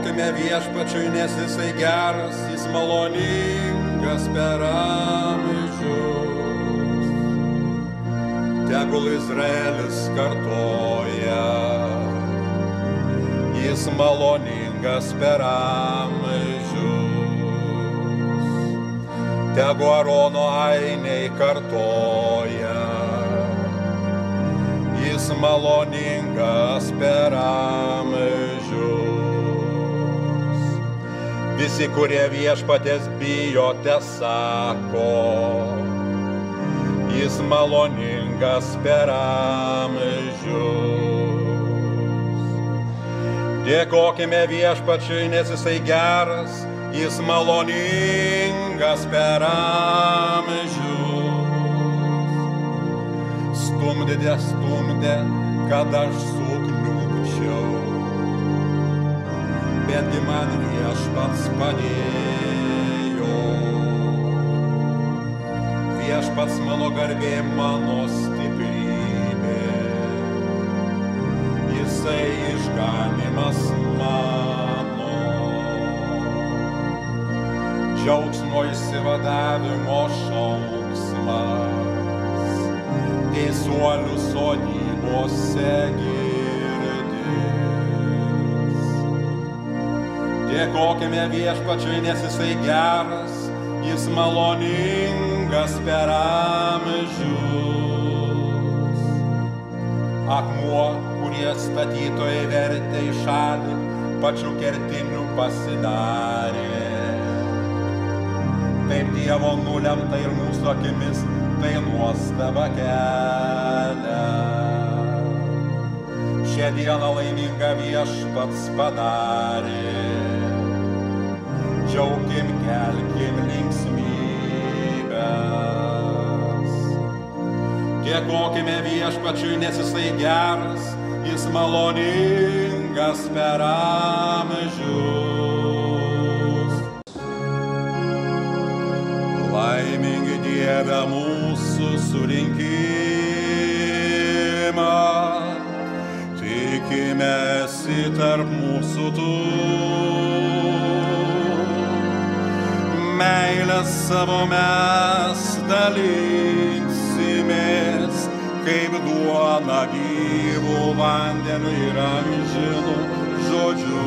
Dėkokime Viešpačiui, nes Jisai geras, Jis maloningas per amžius. Tegul Izraelis kartoja, Jis maloningas per amžius. Tegu Arono ainiai kartoja, Jis maloningas per amžius. Visi, kurie Viešpaties bijote, sako, Jis maloningas per amžius. Dėkokime Viešpačiui, nes Jisai geras, Jis maloningas per amžius. Stumdė, kad aš sukniubčiau, betgi man Viešpats padėjo. Viešpats mano garbė, mano stiprybė, Jisai išganymas mano. Džiaugsmo išsivadavimo šauksmas, teisuolių sodybose girdis. Dėkokime Viešpačiui, nes Jisai geras, Jis maloningas per amžius. Akmuo, kurie statytojai vertė į šalį, pačių kertinių pasidarė. Taip Dievo nulemta ir mūsų akimis, tai nuostaba kelia. Šią dieną laimingą Viešpats padarė. Džiaukim, kelkim linksmybes. Dėkokime Viešpačiui, nes Jisai geras, Jis maloningas per amžius. Laimingi Dieve mūsų surinkimą, tikimės į tarp mūsų tu. Meilę savo mes dalinsimės, kaip duona gyvų vandenių ir amžinų žodžių.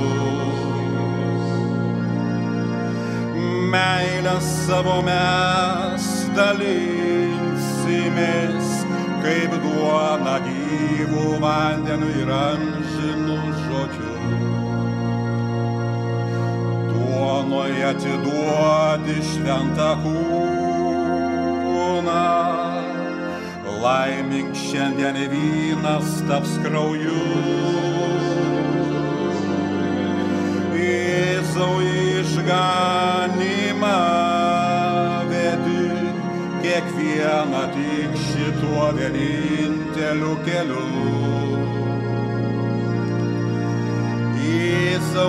Meilę savo mes dalinsimės, kaip duona gyvų vandenių ir amžinų žodžių. Duonoje atiduodi šventą kūną, laimink šiandien vynas taps krauju. Jėzau išganymą vedi, kiekvieną tik šituo vieninteliu keliu. Jėzau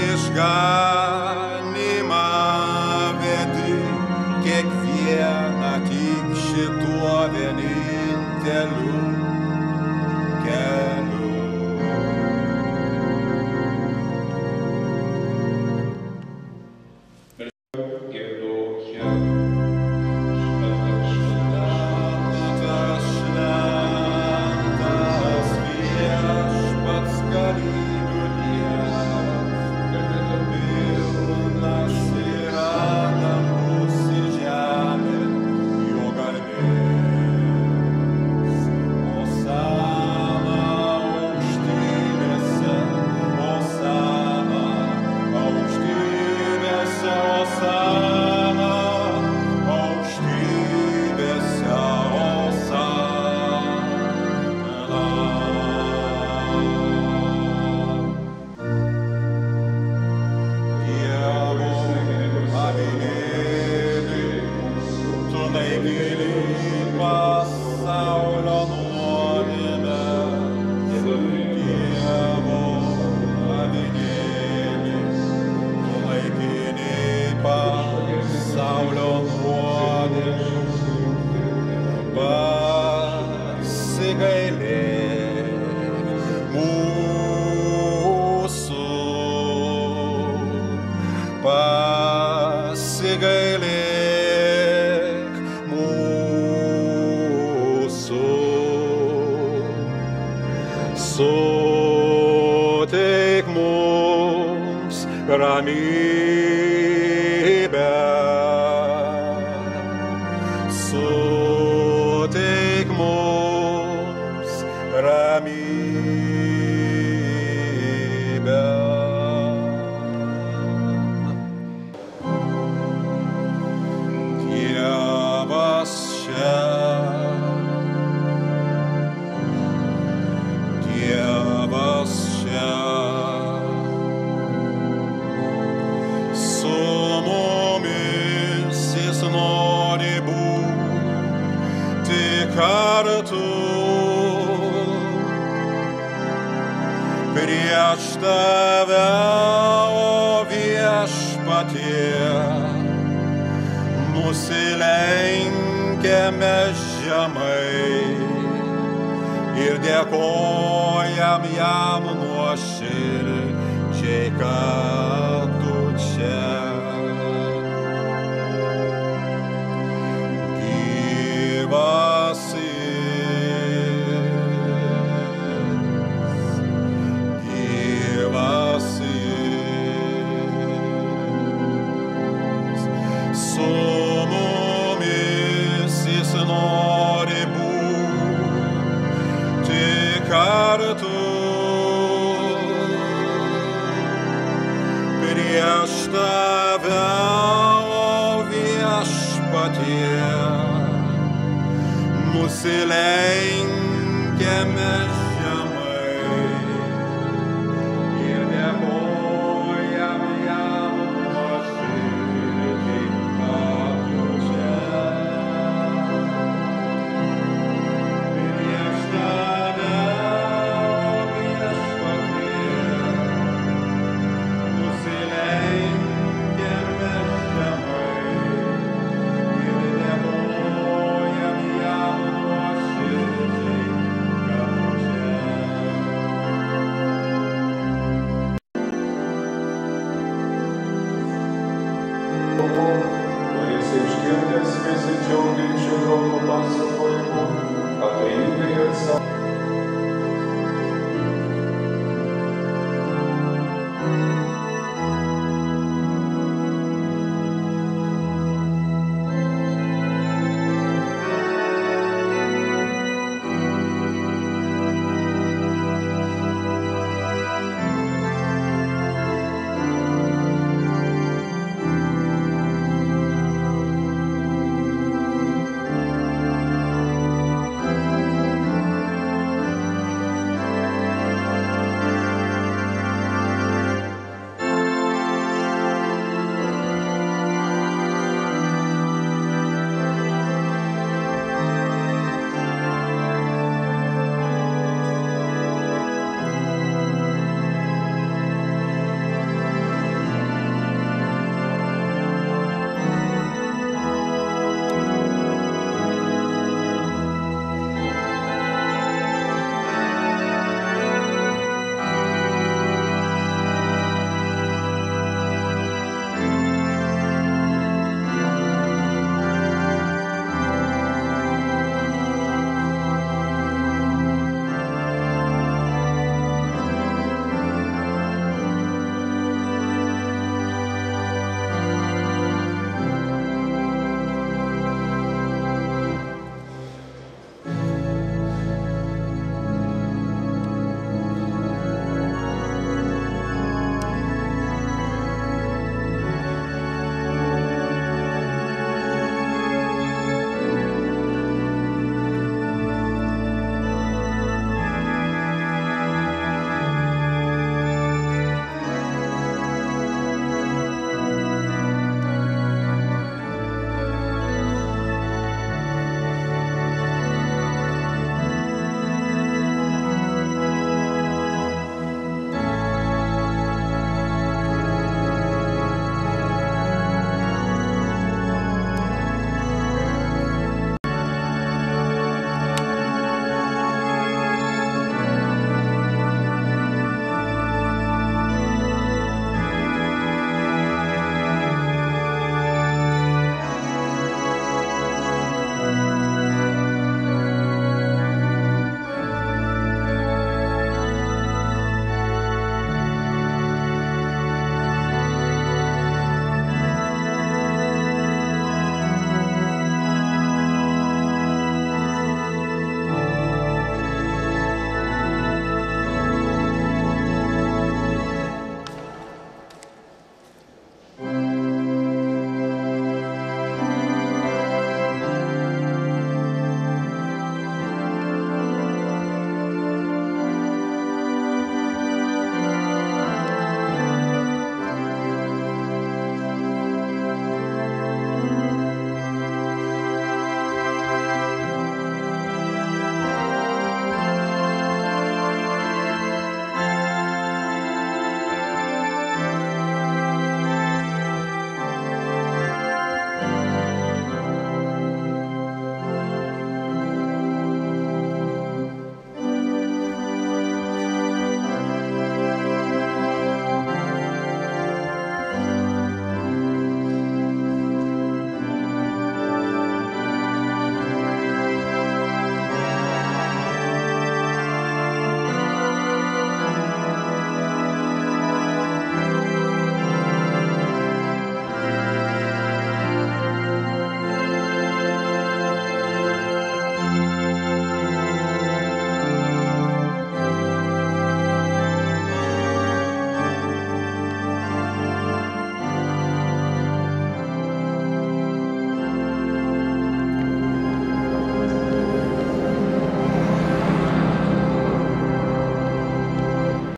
išganymą vedi, kiekvieną tik šituo vieninteliu keliu. Be pasigailėk mūsų, suteik mums ramybę, suteik mums ramybę. Dievas čia, Dievas čia, su mumis jis nori būti kartu. Prieš tave, o Viešpatie, nusilenkiame žemai ir dėkojam jam nuoširdžiai, kad tu čia. Su mumis jis nori būti kartu. Prieš tave, o Viešpatie, nusilenkiame